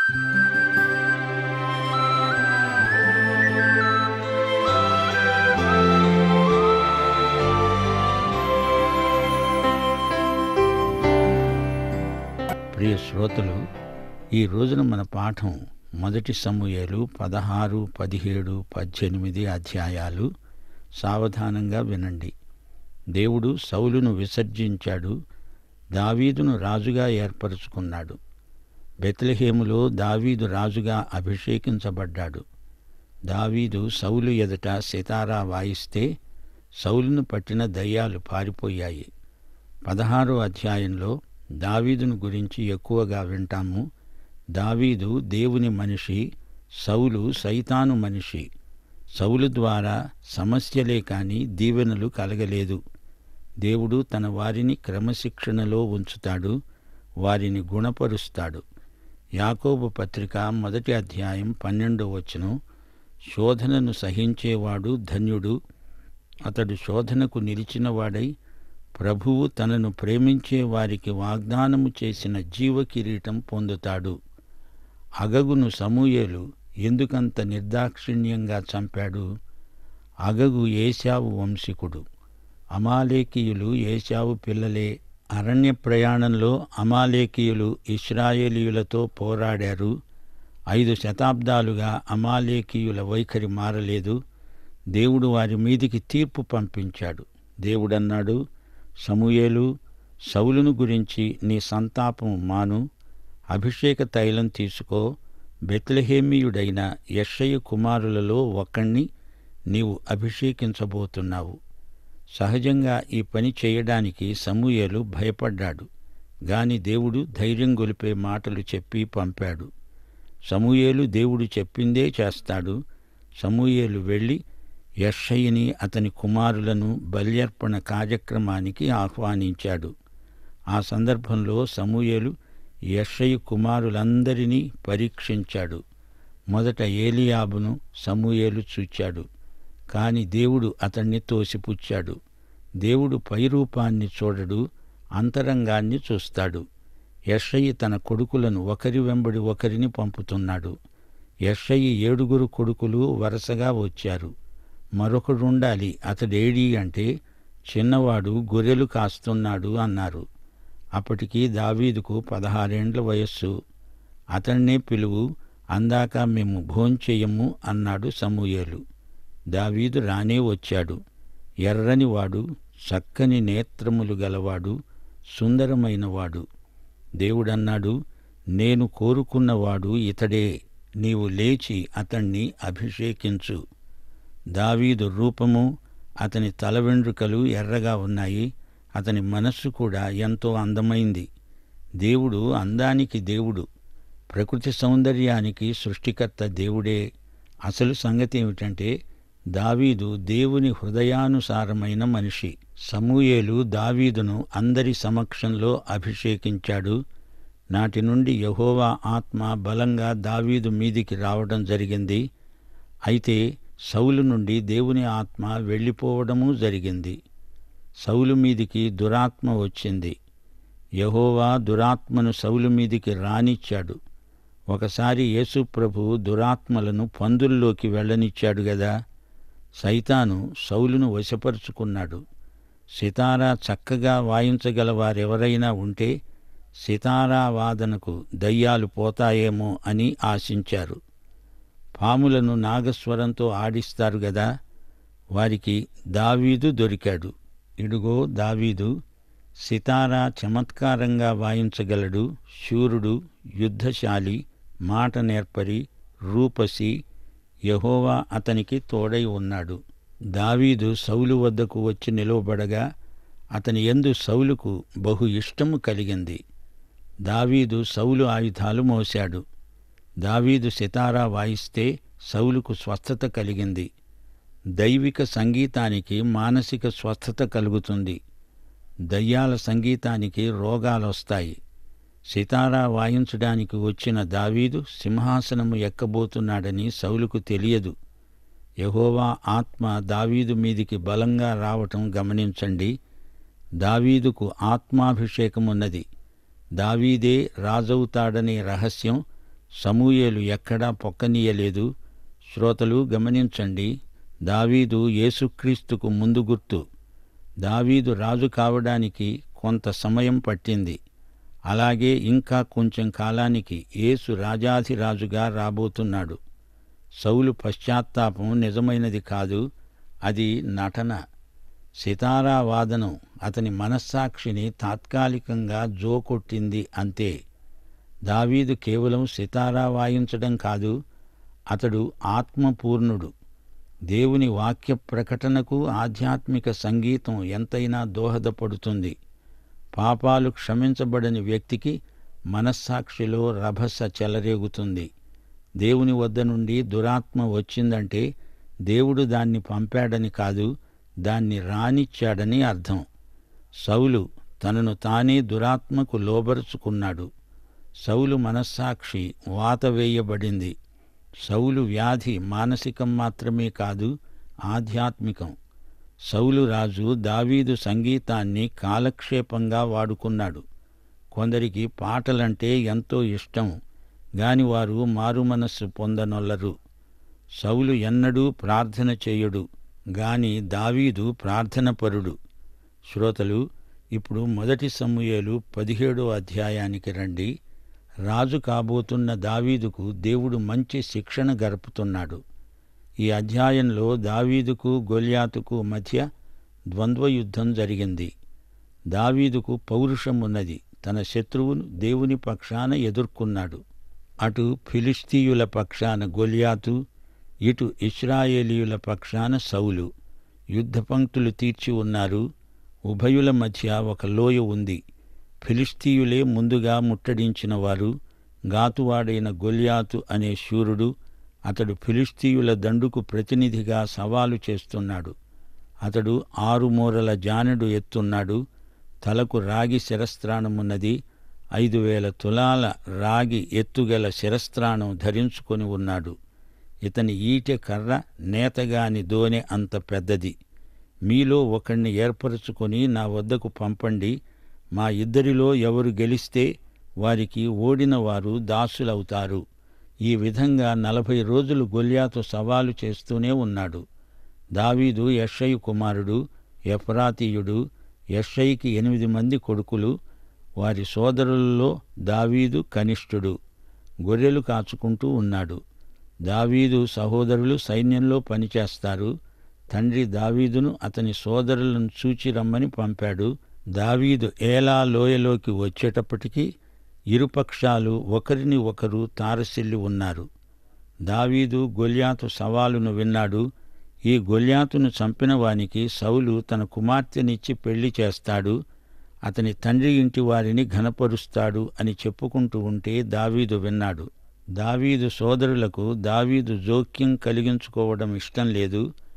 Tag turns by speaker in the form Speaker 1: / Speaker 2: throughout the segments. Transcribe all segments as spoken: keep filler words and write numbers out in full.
Speaker 1: ప్రియ శ్రోతలు, ఈ రోజున మన పాఠం మొదటి సమూయేలు పదహారు, పదిహేడు, పద్దెనిమిది అధ్యాయాలు. సావధానంగా వినండి. దేవుడు సౌలును విసర్జించాడు, దావీదును రాజుగా ఏర్పరచుకున్నాడు. బెత్లెహేములో దావీదు రాజుగా అభిషేకించబడ్డాడు. దావీదు సౌలు ఎదుట సితారా వాయిస్తే సౌలును పట్టిన దయ్యాలు పారిపోయాయి. పదహారో అధ్యాయంలో దావీదును గురించి ఎక్కువగా వింటాము. దావీదు దేవుని మనిషి, సౌలు సైతాను మనిషి. సౌలు ద్వారా సమస్యలే కాని దీవెనలు కలగలేదు. దేవుడు తన వారిని క్రమశిక్షణలో ఉంచుతాడు, వారిని గుణపరుస్తాడు. యాకోబు పత్రిక మొదటి అధ్యాయం పన్నెండో వచనం, శోధనను సహించేవాడు ధన్యుడు, అతడు శోధనకు నిలిచినవాడై ప్రభువు తనను ప్రేమించే వారికి వాగ్దానము చేసిన జీవ కిరీటం పొందుతాడు. అగగును సమూయేలు ఎందుకంత నిర్దాక్షిణ్యంగా చంపాడు? అగగు ఏశావు వంశీకుడు. అమాలేకీయులు ఏశావు పిల్లలే. అరణ్య ప్రయాణంలో అమాలేకీయులు ఇశ్రాయేలీయులతో పోరాడారు. ఐదు శతాబ్దాలుగా అమాలేకీయుల వైఖరి మారలేదు. దేవుడు వారి మీదికి తీర్పు పంపించాడు. దేవుడన్నాడు, సమూయేలు, సౌలును గురించి నీ సంతాపం మాను, అభిషేక తైలం తీసుకో, బెత్లెహేమీయుడైన యెషయి కుమారులలో ఒకణ్ణి నీవు అభిషేకించబోతున్నావు. సహజంగా ఈ పని చేయడానికి సమూయేలు భయపడ్డాడు. గాని దేవుడు ధైర్యం గొలిపే మాటలు చెప్పి పంపాడు. సమూయేలు దేవుడు చెప్పిందే చేస్తాడు. సమూయేలు వెళ్ళి యెషయిని అతని కుమారులను బల్యర్పణ కార్యక్రమానికి ఆహ్వానించాడు. ఆ సందర్భంలో సమూయేలు యెషయి కుమారులందరినీ పరీక్షించాడు. మొదట ఏలీయాబును సమూయేలు చూచాడు, కాని దేవుడు అతణ్ణి తోసిపుచ్చాడు. దేవుడు పైరూపాన్ని చూడడు, అంతరంగాన్ని చూస్తాడు. యెషయి తన కొడుకులను ఒకరి వెంబడి ఒకరిని పంపుతున్నాడు. యెషయి ఏడుగురు కొడుకులు వరుసగా వచ్చారు. మరొకడుండాలి, అతడేడీ అంటే చిన్నవాడు గొర్రెలు కాస్తున్నాడు అన్నారు. అప్పటికి దావీదుకు పదహారేండ్ల వయస్సు. అతన్నే పిలువు, అందాక మేము భోంచెయ్యము అన్నాడు సమూయేలు. దావీదు రానే వచ్చాడు. ఎర్రనివాడు, చక్కని నేత్రములు గలవాడు, సుందరమైనవాడు. దేవుడన్నాడు, నేను కోరుకున్నవాడు ఇతడే, నీవు లేచి అతణ్ణి అభిషేకించు. దావీదు రూపము, అతని తల వెండ్రుకలు ఎర్రగా ఉన్నాయి. అతని మనస్సు కూడా ఎంతో అందమైంది. దేవుడు అందానికి దేవుడు, ప్రకృతి సౌందర్యానికి సృష్టికర్త దేవుడే. అసలు సంగతి ఏమిటంటే దావీదు దేవుని హృదయానుసారమైన మనిషి. సమూయేలు దావీదును అందరి సమక్షంలో అభిషేకించాడు. నాటి నుండి యెహోవా ఆత్మ బలంగా దావీదు మీదికి రావడం జరిగింది. అయితే సౌలు నుండి దేవుని ఆత్మ వెళ్ళిపోవడమూ జరిగింది. సౌలు మీదికి దురాత్మ వచ్చింది. యెహోవా దురాత్మను సౌలు మీదికి రానిచ్చాడు. ఒకసారి యేసు ప్రభువు దురాత్మలను పందుల్లోకి వెళ్ళనిచ్చాడు గదా. సైతాను సౌలును వశపరుచుకున్నాడు. సితారా చక్కగా వాయించగల వారెవరైనా ఉంటే సితారా వాదనకు దయ్యాలు పోతాయేమో అని ఆశించారు. పాములను నాగస్వరంతో ఆడిస్తారు గదా, వారికి దావీదు దొరికాడు. ఇడుగో దావీదు సితారా చమత్కారంగా వాయించగలడు, శూరుడు, యుద్ధశాలి, మాట నేర్పరి, రూపసి. యెహోవా అతనికి తోడై ఉన్నాడు. దావీదు సౌలు వద్దకు వచ్చి నిలువబడగా అతని యందు సౌలుకు బహు ఇష్టము కలిగింది. దావీదు సౌలు ఆయుధాలు మోశాడు. దావీదు సితారా వాయిస్తే సౌలుకు స్వస్థత కలిగింది. దైవిక సంగీతానికి మానసిక స్వస్థత కలుగుతుంది. దయ్యాల సంగీతానికి రోగాలొస్తాయి. సితారా వాయించడానికి వచ్చిన దావీదు సింహాసనము ఎక్కబోతున్నాడని సౌలుకు తెలియదు. యెహోవా ఆత్మ దావీదు మీదికి బలంగా రావటం గమనించండి. దావీదుకు ఆత్మాభిషేకమున్నది. దావీదే రాజవుతాడనే రహస్యం సమూయేలు ఎక్కడా పొక్కనీయలేదు. శ్రోతలు గమనించండి, దావీదు యేసుక్రీస్తుకు ముందు గుర్తు. దావీదు రాజు కావడానికి కొంత సమయం పట్టింది. అలాగే ఇంకా కొంచెం కాలానికి యేసు రాజాధిరాజుగా రాబోతున్నాడు. సౌలు పశ్చాత్తాపం నిజమైనది కాదు, అది నటన. సితారా వాదనం అతని మనస్సాక్షిని తాత్కాలికంగా జోకొట్టింది అంతే. దావీదు కేవలం సితారా వాయించడం కాదు, అతడు ఆత్మపూర్ణుడు. దేవుని వాక్య ప్రకటనకు ఆధ్యాత్మిక సంగీతం ఎంతైనా దోహదపడుతుంది. పాపాలు క్షమించబడని వ్యక్తికి మనస్సాక్షిలో రభస చెలరేగుతుంది. దేవుని వద్ద నుండి దురాత్మ వచ్చిందంటే దేవుడు దాన్ని పంపాడని కాదు, దాన్ని రానిచ్చాడని అర్థం. సౌలు తనను తానే దురాత్మకు లోబరుచుకున్నాడు. సౌలు మనస్సాక్షి వాత వేయబడింది. సౌలు వ్యాధి మానసికం మాత్రమే కాదు, ఆధ్యాత్మికం. సౌలు రాజు దావీదు సంగీతాన్ని కాలక్షేపంగా వాడుకున్నాడు. కొందరికి పాటలంటే ఎంతో ఇష్టం, గాని వారు మారుమనస్సు పొందనొల్లరు. సౌలు ఎన్నడూ ప్రార్థన చేయడు, గాని దావీదు ప్రార్థనపరుడు. శ్రోతలు, ఇప్పుడు మొదటి సమూయేలు పదిహేడో అధ్యాయానికి రండి. రాజు కాబోతున్న దావీదుకు దేవుడు మంచి శిక్షణ గరుపుతున్నాడు. ఈ అధ్యాయంలో దావీదుకు గొల్యాతుకు మధ్య ద్వంద్వయుద్ధం జరిగింది. దావీదుకు పౌరుషం ఉన్నది. తన శత్రువును దేవుని పక్షాన ఎదుర్కొన్నాడు. అటు ఫిలిష్తీయుల పక్షాన గొల్యాతు, ఇటు ఇశ్రాయేలీయుల పక్షాన సౌలు. యుద్ధ పంక్తులు తీర్చి ఉన్నారు. ఉభయుల మధ్య ఒక లోయ ఉంది. ఫిలిష్తీయులే ముందుగా ముట్టడించిన వారు. గాతువాడైన గొల్యాతు అనే శూరుడు, అతడు ఫిలిష్తీయుల దండుకు ప్రతినిధిగా సవాలు చేస్తున్నాడు. అతడు ఆరు మూరల జానెడు ఎత్తున్నాడు. తలకు రాగి శిరస్త్రాణమున్నది. ఐదు వేల తులాల రాగి ఎత్తుగల శిరస్త్రాణం ధరించుకొని ఉన్నాడు. ఇతని ఈటె కర్ర నేతగాని దోనె అంత పెద్దది. మీలో ఒకణ్ణి ఏర్పరచుకొని నా వద్దకు పంపండి. మా ఇద్దరిలో ఎవరు గెలిస్తే వారికి ఓడిన వారు దాసులవుతారు. ఈ విధంగా నలభై రోజులు గొల్యాతు సవాలు చేస్తూనే ఉన్నాడు. దావీదు యెష్షయి కుమారుడు, ఎఫ్రాతీయుడు. యెష్షయికి ఎనిమిది మంది కొడుకులు. వారి సోదరులలో దావీదు కనిష్ఠుడు. గొర్రెలు కాచుకుంటూ ఉన్నాడు. దావీదు సహోదరులు సైన్యంలో పనిచేస్తారు. తండ్రి దావీదును అతని సోదరులను చూచి రమ్మని పంపాడు. దావీదు ఏలా లోయలోకి వచ్చేటప్పటికీ ఇరుపక్షాలు ఒకరిని ఒకరు తారసిల్లి ఉన్నారు. దావీదు గొల్యాతు సవాలును విన్నాడు. ఈ గొల్యాతును చంపిన వానికి సౌలు తన కుమార్తెనిచ్చి పెళ్లి చేస్తాడు, అతని తండ్రి ఇంటి వారిని ఘనపరుస్తాడు అని చెప్పుకుంటూ ఉంటే దావీదు విన్నాడు. దావీదు సోదరులకు దావీదు జోక్యం కలిగించుకోవడం ఇష్టం లేదు.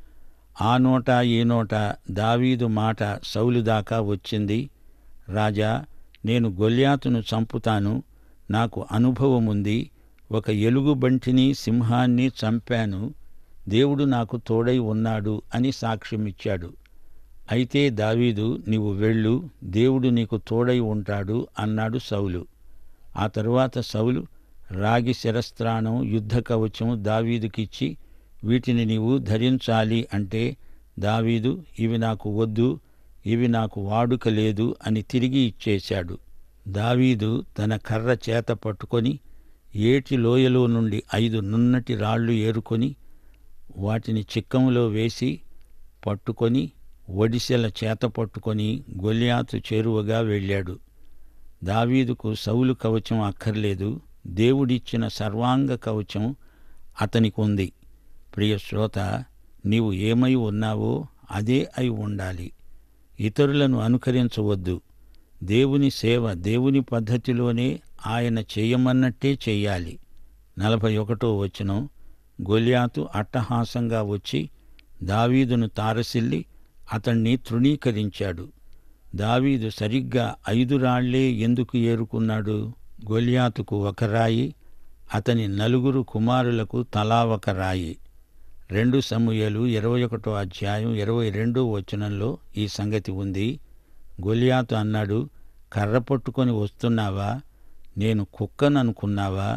Speaker 1: ఆ నోట ఈ నోట దావీదు మాట సౌలు దాకా వచ్చింది. రాజా, నేను గొల్యాతును చంపుతాను, నాకు అనుభవముంది. ఒక ఎలుగుబంటిని సింహాన్ని చంపాను, దేవుడు నాకు తోడై ఉన్నాడు అని సాక్ష్యమిచ్చాడు. అయితే దావీదు, నీవు వెళ్ళు, దేవుడు నీకు తోడై ఉంటాడు అన్నాడు సౌలు. ఆ తరువాత సౌలు రాగి శిరస్త్రాణం, యుద్ధ కవచం దావీదుకిచ్చి, వీటిని నీవు ధరించాలి అంటే దావీదు, ఇవి నాకు వద్దు, ఇవి నాకు వాడుక లేదు అని తిరిగి ఇచ్చేశాడు. దావీదు తన కర్ర చేత పట్టుకొని ఏటి లోయలో నుండి ఐదు నున్నటి రాళ్లు ఏరుకొని వాటిని చిక్కంలో వేసి పట్టుకొని ఒడిసెల చేత పట్టుకొని గొల్యాతు చేరువగా వెళ్ళాడు. దావీదుకు సౌలు కవచం అక్కర్లేదు, దేవుడిచ్చిన సర్వాంగ కవచం అతనికి ఉంది. ప్రియ శ్రోత, నీవు ఏమై ఉన్నావో అదే అయి ఉండాలి. ఇతరులను అనుకరించవద్దు. దేవుని సేవ దేవుని పద్ధతిలోనే ఆయన చేయమన్నట్టే చెయ్యాలి. నలభై ఒకటో వచనం, గొల్యాతు అట్టహాసంగా వచ్చి దావీదును తారసిల్లి అతణ్ణి తృణీకరించాడు. దావీదు సరిగ్గా ఐదు రాళ్లే ఎందుకు ఏరుకున్నాడు? గొల్యాతుకు ఒక రాయి, అతని నలుగురు కుమారులకు తలా ఒక రాయి. రెండు సమూయేలు ఇరవై ఒకటో అధ్యాయం ఇరవై రెండో వచనంలో ఈ సంగతి ఉంది. గొల్యాతు అన్నాడు, కర్ర పట్టుకొని వస్తున్నావా? నేను కుక్కననుకున్నావా?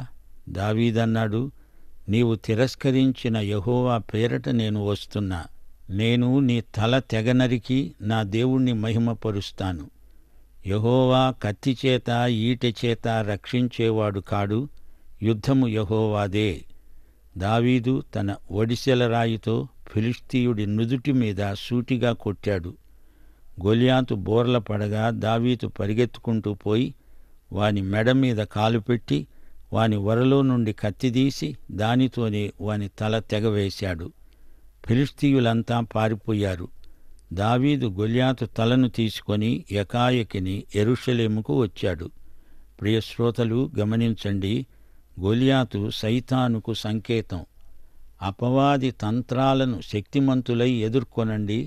Speaker 1: దావీదన్నాడు, నీవు తిరస్కరించిన యెహోవా పేరట నేను వస్తున్నా. నేను నీ తల తెగనరికి నా దేవుణ్ణి మహిమపరుస్తాను. యెహోవా కత్తిచేత ఈటెచేత రక్షించేవాడు కాడు, యుద్ధము యెహోవాదే. దావీదు తన ఒడిసెల రాయితో ఫిలిష్తీయుడి నుదుటి మీద సూటిగా కొట్టాడు. గొల్యాతు బోర్ల పడగా దావీదు పరిగెత్తుకుంటూ పోయి వాని మెడ మీద కాలు పెట్టి వాని వరలో నుండి కత్తిదీసి దానితోనే వాని తల తెగవేశాడు. ఫిలిష్తీయులంతా పారిపోయారు. దావీదు గొల్యాతు తలను తీసుకొని ఎకాయకిని యెరూషలేముకు వచ్చాడు. ప్రియశ్రోతలు గమనించండి, గొల్యాతు సైతానుకు సంకేతం. అపవాది తంత్రాలను శక్తిమంతులై ఎదుర్కొనండి.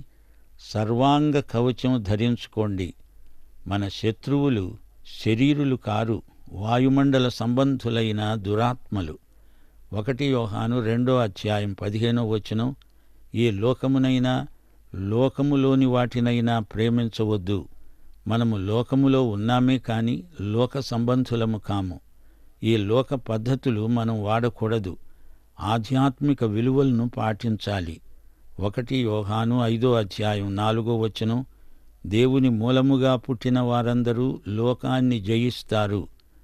Speaker 1: సర్వాంగ కవచం ధరించుకోండి. మన శత్రువులు శరీరులు కారు, వాయుమండల సంబంధులైన దురాత్మలు. ఒకటి యోహాను రెండో అధ్యాయం పదిహేనో వచనం, ఈ లోకమునైనా లోకములోని వాటినైనా ప్రేమించవద్దు. మనము లోకములో ఉన్నామే కాని లోక సంబంధులము కాము. ఈ లోక పద్ధతులు మనం వాడకూడదు. ఆధ్యాత్మిక విలువలను పాటించాలి. ఒకటి యోహాను ఐదో అధ్యాయం నాలుగో వచనం, దేవుని మూలముగా పుట్టిన వారందరూ లోకాన్ని జయిస్తారు.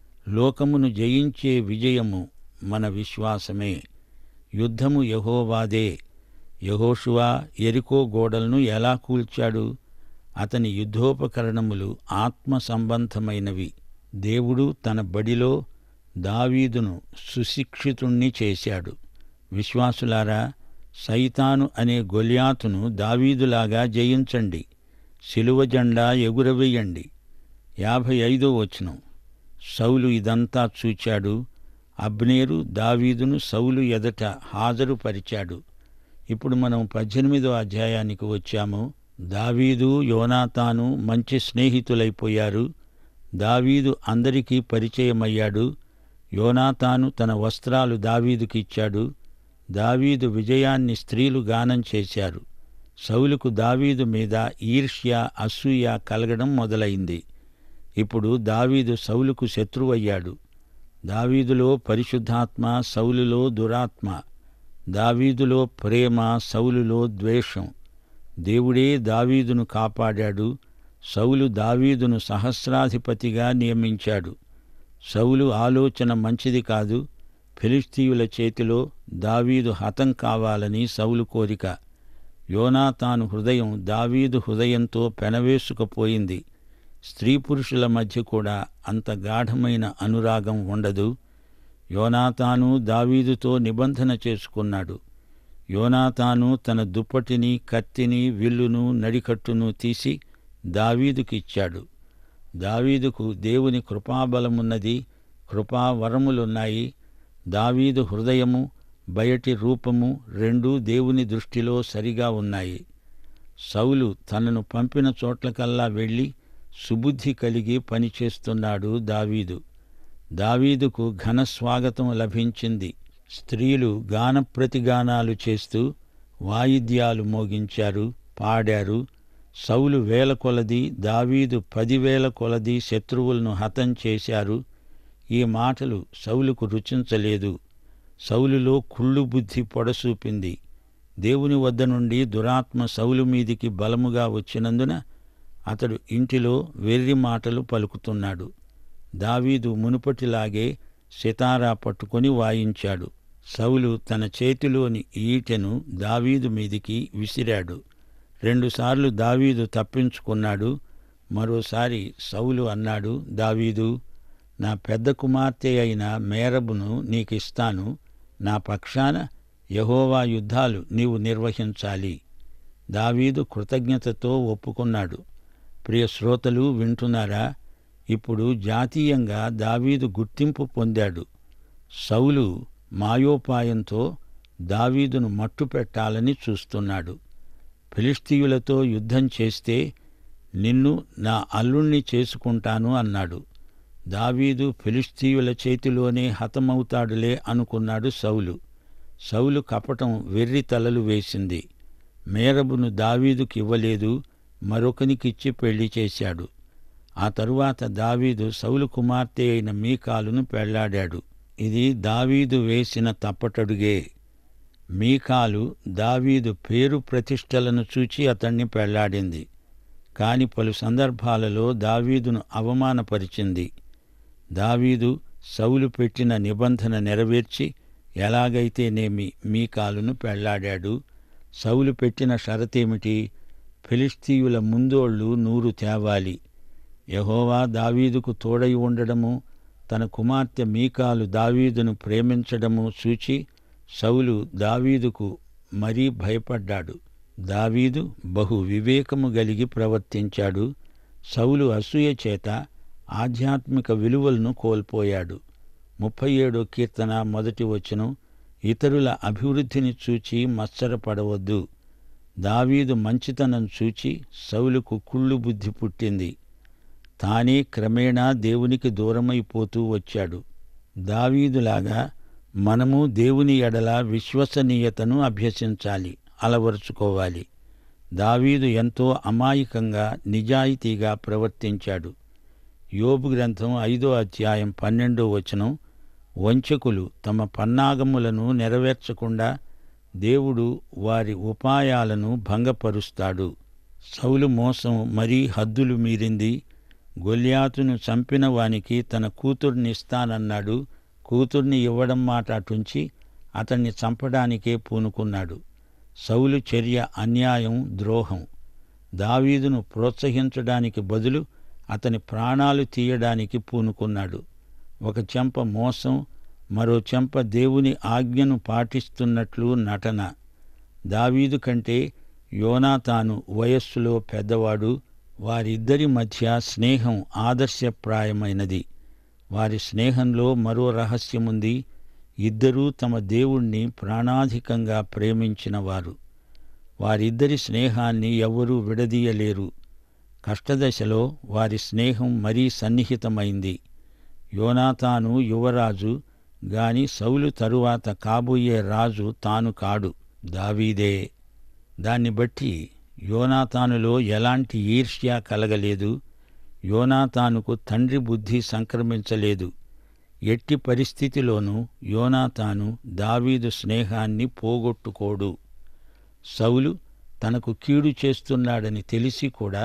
Speaker 1: లోకమును జయించే విజయము మన విశ్వాసమే. యుద్ధము యెహోవాదే. యెహోషువ యెరికో గోడలను ఎలా కూల్చాడు? అతని యుద్ధోపకరణములు ఆత్మ సంబంధమైనవి. దేవుడు తన బడిలో దావీదును సుశిక్షితుణ్ణి చేశాడు. విశ్వాసులారా, సైతాను అనే గొల్యాతును దావీదులాగా జయించండి. శిలువ జెండా ఎగురవేయండి. యాభై ఐదో వచనం, సౌలు ఇదంతా చూచాడు. అబ్నేరు దావీదును సౌలు ఎదట హాజరుపరిచాడు. ఇప్పుడు మనం పద్దెనిమిదో అధ్యాయానికి వచ్చాము. దావీదు యోనాతాను మంచి స్నేహితులైపోయారు. దావీదు అందరికీ పరిచయమయ్యాడు. యోనాతాను తన వస్త్రాలు దావీదుకిచ్చాడు. దావీదు విజయాన్ని స్త్రీలు గానం చేశారు. సౌలుకు దావీదు మీద ఈర్ష్య, అసూయ కలగడం మొదలైంది. ఇప్పుడు దావీదు సౌలుకు శత్రువయ్యాడు. దావీదులో పరిశుద్ధాత్మ, సౌలులో దురాత్మ. దావీదులో ప్రేమ, సౌలులో ద్వేషం. దేవుడే దావీదును కాపాడాడు. సౌలు దావీదును సహస్రాధిపతిగా నియమించాడు. సౌలు ఆలోచన మంచిది కాదు. ఫిలిష్తీయుల చేతిలో దావీదు హతం కావాలని సౌలు కోరిక. యోనాతాను హృదయం దావీదు హృదయంతో పెనవేసుకుపోయింది. స్త్రీ పురుషుల మధ్య కూడా అంత గాఢమైన అనురాగం ఉండదు. యోనాతాను దావీదుతో నిబంధన చేసుకున్నాడు. యోనాతాను తన దుప్పటిని, కత్తిని, విల్లును, నడికట్టును తీసి దావీదుకిచ్చాడు. దావీదుకు దేవుని కృపాబలమున్నది, కృపావరములున్నాయి. దావీదు హృదయము, బయటి రూపము రెండూ దేవుని దృష్టిలో సరిగా ఉన్నాయి. సౌలు తనను పంపిన చోట్లకల్లా వెళ్ళి సుబుద్ధి కలిగి పనిచేస్తున్నాడు దావీదు. దావీదుకు ఘనస్వాగతం లభించింది. స్త్రీలు గానప్రతిగానాలు చేస్తూ వాయిద్యాలు మోగించారు, పాడారు. సౌలు వేల కొలది, దావీదు పదివేల కొలది శత్రువులను హతం చేశారు. ఈ మాటలు సౌలుకు రుచించలేదు. సౌలులో కుళ్ళు బుద్ధి పొడసూపింది. దేవుని వద్ద నుండి దురాత్మ సౌలు మీదికి బలముగా వచ్చినందున అతడు ఇంటిలో వెర్రి మాటలు పలుకుతున్నాడు. దావీదు మునుపటిలాగే సితారా పట్టుకొని వాయించాడు. సౌలు తన చేతిలోని ఈటెను దావీదు మీదికి విసిరాడు. రెండుసార్లు దావీదు తప్పించుకున్నాడు. మరోసారి సౌలు అన్నాడు, దావీదు, నా పెద్ద కుమార్తె అయిన మేరబును నీకిస్తాను. నా పక్షాన యెహోవా యుద్ధాలు నీవు నిర్వహించాలి. దావీదు కృతజ్ఞతతో ఒప్పుకున్నాడు. ప్రియ శ్రోతలు వింటున్నారా? ఇప్పుడు జాతీయంగా దావీదు గుర్తింపు పొందాడు. సౌలు మాయోపాయంతో దావీదును మట్టుపెట్టాలని చూస్తున్నాడు. ఫిలిష్తీయులతో యుద్ధం చేస్తే నిన్ను నా అల్లుణ్ణి చేసుకుంటాను అన్నాడు. దావీదు ఫిలిష్తీయుల చేతిలోనే హతమవుతాడులే అనుకున్నాడు సౌలు. సౌలు కపటం వెర్రి తలలు వేసింది. మేరబును దావీదుకి ఇవ్వలేదు, మరొకనికిచ్చి పెళ్లి చేశాడు. ఆ తరువాత దావీదు సౌలు కుమార్తె అయిన మీకాలును పెళ్లాడాడు. ఇది దావీదు వేసిన తప్పటడుగే. మీకాలు దావీదు పేరు ప్రతిష్టలను చూచి అతణ్ణి పెళ్లాడింది. కాని పలు సందర్భాలలో దావీదును అవమానపరిచింది. దావీదు సౌలు పెట్టిన నిబంధన నెరవేర్చి ఎలాగైతేనేమి మీకాలును పెళ్లాడాడు. సౌలు పెట్టిన షరతేమిటి? ఫిలిష్తీయుల ముందోళ్లు నూరు తేవాలి. యెహోవా దావీదుకు తోడై ఉండడము, తన కుమార్తె మీకాలు దావీదును ప్రేమించడము చూచి సౌలు దావీదుకు మరీ భయపడ్డాడు. దావీదు బహు వివేకము గలిగి ప్రవర్తించాడు. సౌలు అసూయ చేత ఆధ్యాత్మిక విలువలను కోల్పోయాడు. ముప్పై ఏడో కీర్తన మొదటి వచనం, ఇతరుల అభివృద్ధిని చూచి మత్సరపడవద్దు. దావీదు మంచితనం చూచి సౌలుకు కుళ్ళు బుద్ధి పుట్టింది. తానే క్రమేణా దేవునికి దూరమైపోతూ వచ్చాడు. దావీదులాగా మనము దేవుని ఎడల విశ్వసనీయతను అభ్యసించాలి, అలవరుచుకోవాలి. దావీదు ఎంతో అమాయకంగా నిజాయితీగా ప్రవర్తించాడు. యోబు గ్రంథం ఐదో అధ్యాయం పన్నెండో వచనం, వంచకులు తమ పన్నాగములను నెరవేర్చకుండా దేవుడు వారి ఉపాయాలను భంగపరుస్తాడు. సౌలు మోసం మరీ హద్దులు మీరింది. గొల్యాతును చంపిన వానికి తన కూతుర్నిస్తానన్నాడు. కూతుర్ని ఇవ్వడం మాట అటుంచి అతన్ని చంపడానికే పూనుకున్నాడు. సౌలు చర్య అన్యాయం, ద్రోహం. దావీదును ప్రోత్సహించడానికి బదులు అతని ప్రాణాలు తీయడానికి పూనుకున్నాడు. ఒక చెంప మోసం, మరో చెంప దేవుని ఆజ్ఞను పాటిస్తున్నట్లు నటన. దావీదు కంటే యోనాతాను వయస్సులో పెద్దవాడు. వారిద్దరి మధ్య స్నేహం ఆదర్శప్రాయమైనది. వారి స్నేహంలో మరో రహస్యముంది. ఇద్దరూ తమ దేవుణ్ణి ప్రాణాధికంగా ప్రేమించినవారు. వారిద్దరి స్నేహాన్ని ఎవ్వరూ విడదీయలేరు. కష్టదశలో వారి స్నేహం మరీ సన్నిహితమైంది. యోనాతాను యువరాజు గాని సౌలు తరువాత కాబోయే రాజు తాను కాడు, దావీదే. దాన్ని బట్టి యోనాతానులో ఎలాంటి ఈర్ష్య కలగలేదు. యోనాతానుకు తండ్రి బుద్ధి సంక్రమించలేదు. ఎట్టి పరిస్థితిలోనూ యోనాతాను దావీదు స్నేహాన్ని పోగొట్టుకోడు. సౌలు తనకు కీడు చేస్తున్నాడని తెలిసి కూడా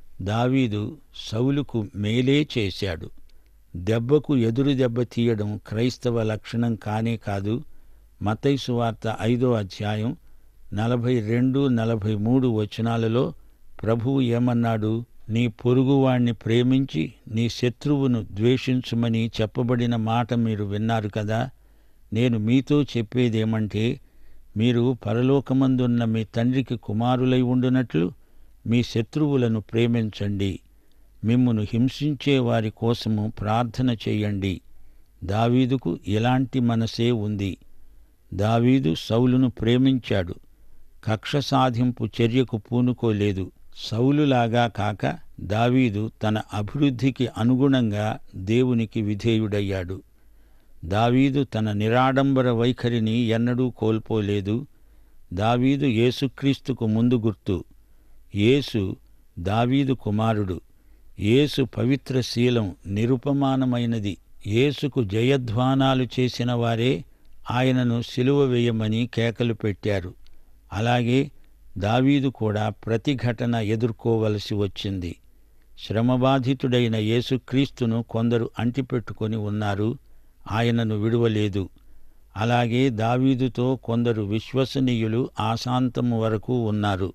Speaker 1: దావీదు సౌలుకు మేలే చేశాడు. దెబ్బకు ఎదురు దెబ్బ తీయడం క్రైస్తవ లక్షణం కానే కాదు. మత్తయి సువార్త ఐదో అధ్యాయం నలభై రెండు నలభై మూడు వచనాలలో ప్రభువు ఏమన్నాడు? నీ పొరుగువాణ్ణి ప్రేమించి నీ శత్రువును ద్వేషించుమని చెప్పబడిన మాట మీరు విన్నారు కదా. నేను మీతో చెప్పేదేమంటే, మీరు పరలోకమందున్న మీ తండ్రికి కుమారులై ఉండునట్లు మీ శత్రువులను ప్రేమించండి, మిమ్మును హింసించే వారి కోసము ప్రార్థన చెయ్యండి. దావీదుకు ఇలాంటి మనసే ఉంది. దావీదు సౌలును ప్రేమించాడు. కక్ష సాధింపు చర్యకు పూనుకోలేదు. సౌలులాగా కాక దావీదు తన అభివృద్ధికి అనుగుణంగా దేవునికి విధేయుడయ్యాడు. దావీదు తన నిరాడంబర వైఖరిని ఎన్నడూ కోల్పోలేదు. దావీదు యేసుక్రీస్తుకు ముందు గుర్తు. యేసు దావీదు కుమారుడు. యేసు పవిత్ర శీలం నిరుపమానమైనది. యేసుకు జయధ్వానాలు చేసిన వారే ఆయనను సిలువ వేయమని కేకలు పెట్టారు. అలాగే దావీదు కూడా ప్రతిఘటన ఎదుర్కోవలసి వచ్చింది. శ్రమబాధితుడైన యేసుక్రీస్తును కొందరు అంటిపెట్టుకొని ఉన్నారు, ఆయనను విడువలేదు. అలాగే దావీదుతో కొందరు విశ్వసనీయులు ఆశాంతము వరకు ఉన్నారు.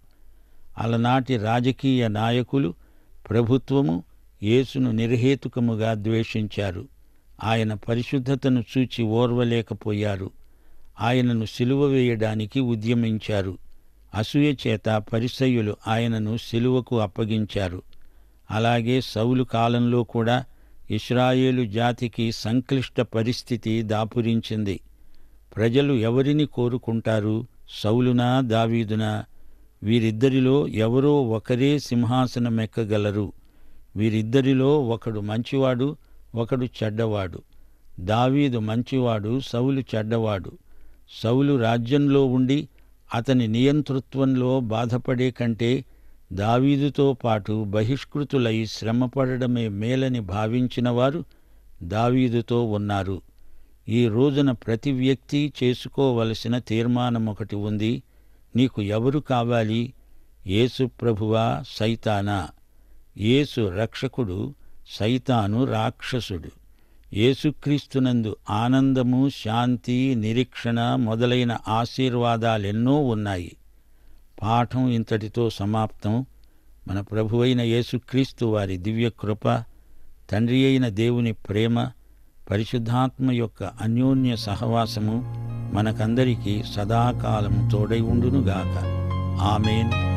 Speaker 1: అలనాటి రాజకీయ నాయకులు, ప్రభుత్వము యేసును నిర్హేతుకముగా ద్వేషించారు. ఆయన పరిశుద్ధతను చూచి ఓర్వలేకపోయారు. ఆయనను సిలువ వేయడానికి ఉద్యమించారు. అసూయ చేత పరిసయ్యులు ఆయనను సిలువకు అప్పగించారు. అలాగే సౌలు కాలంలో కూడా ఇశ్రాయేలు జాతికి సంక్లిష్ట పరిస్థితి దాపురించింది. ప్రజలు ఎవరిని కోరుకుంటారు? సౌలునా, దావీదునా? వీరిద్దరిలో ఎవరో ఒకరే సింహాసనమెక్కగలరు. వీరిద్దరిలో ఒకడు మంచివాడు, ఒకడు చెడ్డవాడు. దావీదు మంచివాడు, సౌలు చెడ్డవాడు. సౌలు రాజ్యంలో ఉండి అతని నియంతృత్వంలో బాధపడే కంటే దావీదుతో పాటు బహిష్కృతులై శ్రమపడడమే మేలని భావించిన వారు దావీదుతో ఉన్నారు. ఈ రోజున ప్రతి వ్యక్తి చేసుకోవలసిన తీర్మానం ఒకటి ఉంది. నీకు ఎవరు కావాలి? యేసు ప్రభువా, సైతానా? యేసు రక్షకుడు, సైతాను రాక్షసుడు. యేసుక్రీస్తునందు ఆనందము, శాంతి, నిరీక్షణ మొదలైన ఆశీర్వాదాలెన్నో ఉన్నాయి. పాఠం ఇంతటితో సమాప్తం. మన ప్రభువైన యేసుక్రీస్తు వారి దివ్యకృప, తండ్రి అయిన దేవుని ప్రేమ, పరిశుద్ధాత్మ యొక్క అన్యోన్య సహవాసము మనకందరికీ సదాకాలం తోడై ఉండునుగాక. ఆమేన్.